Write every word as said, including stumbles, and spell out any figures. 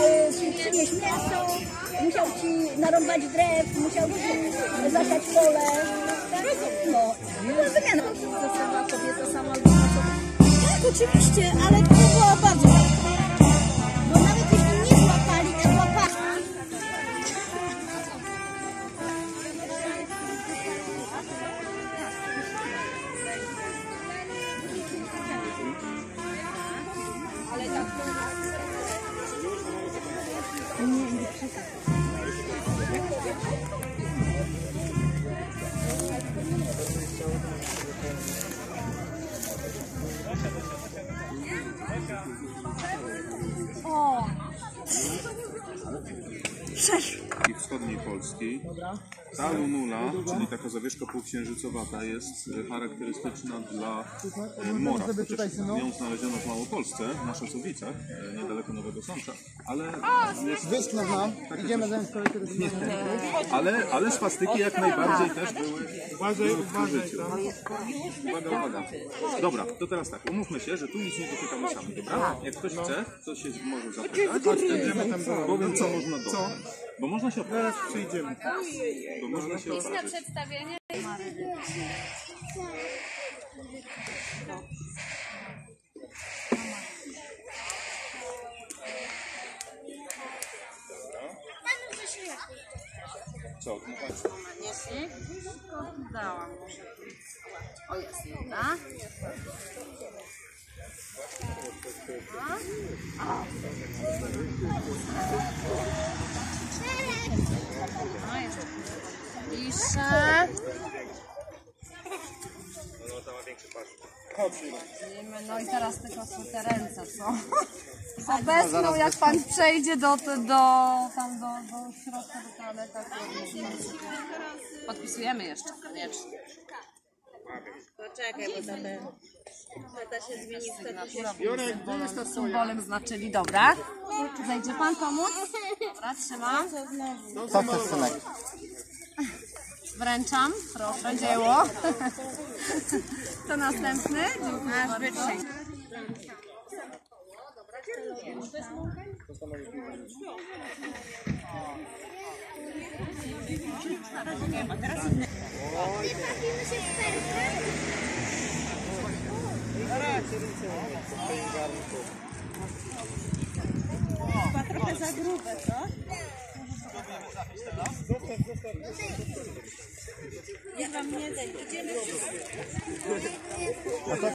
ci przynieść mięso, musiał ci narąbać drew, musiał ci zasiać pole. No, to wymiana. Sama kobieta, sama sama. Tak, oczywiście, ale to było bardzo łatwe. Bo nawet jeśli nie złapali, to złapali. Ale tak. O! Sześć. I wschodniej Polski. Ta lunula, czyli taka zawieszka półksiężycowata, jest charakterystyczna dla mora. Chociaż ją znaleziono w Małopolsce, na Szosowicach, niedaleko Nowego Sącza, ale jest... Wyschnął nam, idziemy zająć kolejkę do ale, ale swastyki jak najbardziej też były. Uważaj, uważaj. Uwaga, uwaga. Dobra, to teraz tak, umówmy się, że tu nic nie dotykamy sami, dobra? Jak ktoś chce, to się może zapytać, powiem co można dotknąć. Bo można się oprzeć. Teraz przyjdziemy. Bo można się Jest na oprzeć. przedstawienie. Co? Dałam. O, jest jedna. No, jeszcze bliższe. No i teraz tylko są te ręce, co? Obecną, jak pan przejdzie do, do, tam do, do środka, do toalety, podpisujemy jeszcze, koniecznie. Poczekaj, bo ta tata się zmieni w Sygnatura, bo symbolem znaczyli. Dobra. Zajdzie pan pomóc? Dobra, trzymam. Co chcesz, synek? Wręczam. Proszę, dzieło. To następny. Dziękuję bardzo. Chyba trochę za grube, co? Ja wam nie daj, idziemy wszyscy.